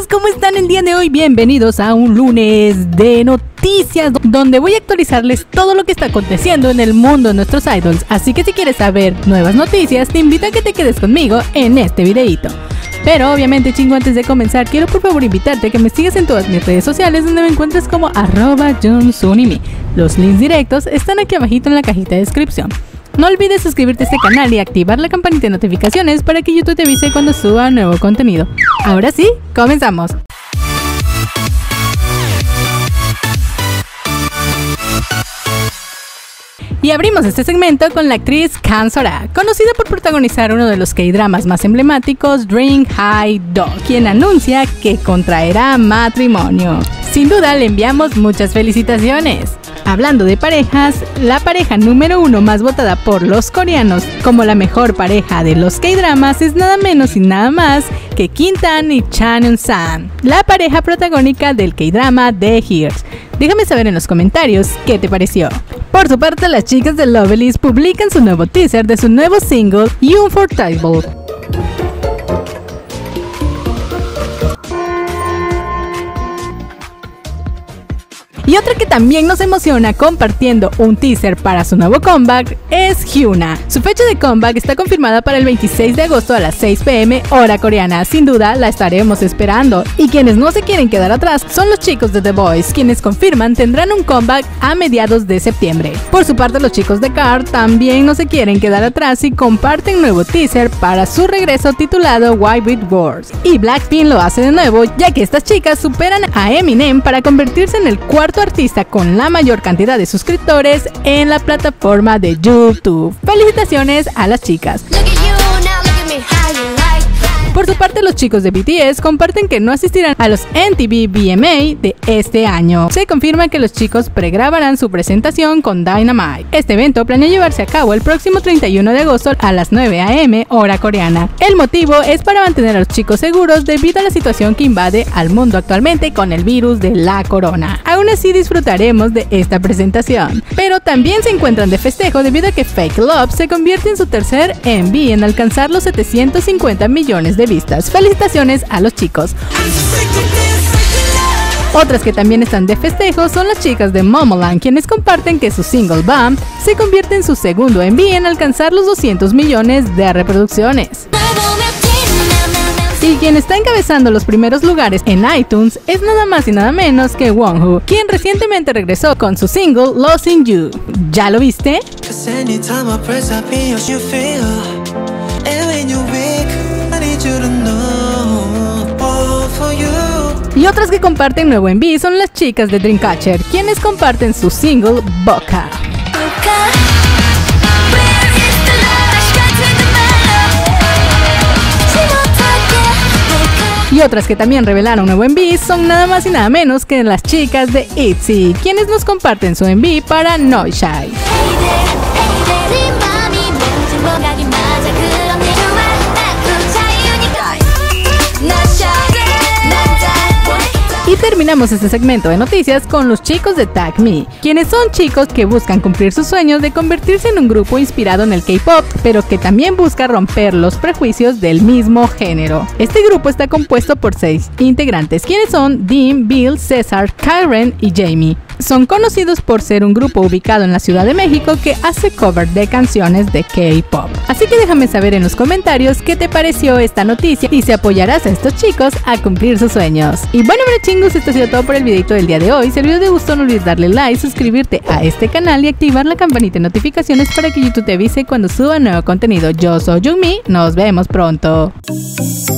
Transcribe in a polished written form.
¿cómo están el día de hoy? Bienvenidos a un lunes de noticias donde voy a actualizarles todo lo que está aconteciendo en el mundo de nuestros idols. Así que si quieres saber nuevas noticias, te invito a que te quedes conmigo en este videito. Pero obviamente, chingo, antes de comenzar, quiero por favor invitarte a que me sigas en todas mis redes sociales, donde me encuentres como @JunSunimi. Los links directos están aquí abajito en la cajita de descripción. No olvides suscribirte a este canal y activar la campanita de notificaciones para que YouTube te avise cuando suba nuevo contenido. Ahora sí, comenzamos. Y abrimos este segmento con la actriz Kang So-ra, conocida por protagonizar uno de los K-dramas más emblemáticos, Dream High Do, quien anuncia que contraerá matrimonio. Sin duda le enviamos muchas felicitaciones. Hablando de parejas, la pareja número 1 más votada por los coreanos como la mejor pareja de los K-dramas es nada menos y nada más que Kim Tae y Chan Eun-sang, la pareja protagónica del K-drama The Hears. Déjame saber en los comentarios qué te pareció. Por su parte, las chicas de Lovelyz publican su nuevo teaser de su nuevo single Unforgettable. Y otra que también nos emociona compartiendo un teaser para su nuevo comeback es Hyuna. Su fecha de comeback está confirmada para el 26 de agosto a las 6 p.m. hora coreana. Sin duda la estaremos esperando. Y quienes no se quieren quedar atrás son los chicos de The Boys, quienes confirman tendrán un comeback a mediados de septiembre. Por su parte, los chicos de KART también no se quieren quedar atrás y comparten nuevo teaser para su regreso titulado Why With Words. Y Blackpink lo hace de nuevo, ya que estas chicas superan a Eminem para convertirse en el cuarto artista con la mayor cantidad de suscriptores en la plataforma de YouTube. Felicitaciones a las chicas. Por su parte, los chicos de BTS comparten que no asistirán a los MTV VMA de este año. Se confirma que los chicos pregrabarán su presentación con Dynamite. Este evento planea llevarse a cabo el próximo 31 de agosto a las 9 a.m. hora coreana. El motivo es para mantener a los chicos seguros debido a la situación que invade al mundo actualmente con el virus de la corona. Aún así disfrutaremos de esta presentación. Pero también se encuentran de festejo debido a que Fake Love se convierte en su tercer MV en alcanzar los 750 millones de vistas. Felicitaciones a los chicos. Otras que también están de festejo son las chicas de Momoland, quienes comparten que su single Bump se convierte en su segundo MV en alcanzar los 200 millones de reproducciones. Y quien está encabezando los primeros lugares en iTunes es nada más y nada menos que Wonho, quien recientemente regresó con su single Losing You. ¿Ya lo viste? Y otras que comparten nuevo MV son las chicas de Dreamcatcher, quienes comparten su single Boca. Y otras que también revelaron nuevo MV son nada más y nada menos que las chicas de ITZY, quienes nos comparten su MV para No Shy. Y terminamos este segmento de noticias con los chicos de Tag Me, quienes son chicos que buscan cumplir sus sueños de convertirse en un grupo inspirado en el K-pop, pero que también busca romper los prejuicios del mismo género. Este grupo está compuesto por 6 integrantes, quienes son Dean, Bill, César, Kyren y Jamie. Son conocidos por ser un grupo ubicado en la Ciudad de México que hace cover de canciones de K-pop. Así que déjame saber en los comentarios qué te pareció esta noticia y si apoyarás a estos chicos a cumplir sus sueños. Y bueno, chingos, esto ha sido todo por el videito del día de hoy. Si el video te gustó, no olvides darle like, suscribirte a este canal y activar la campanita de notificaciones para que YouTube te avise cuando suba nuevo contenido. Yo soy Junmi, nos vemos pronto.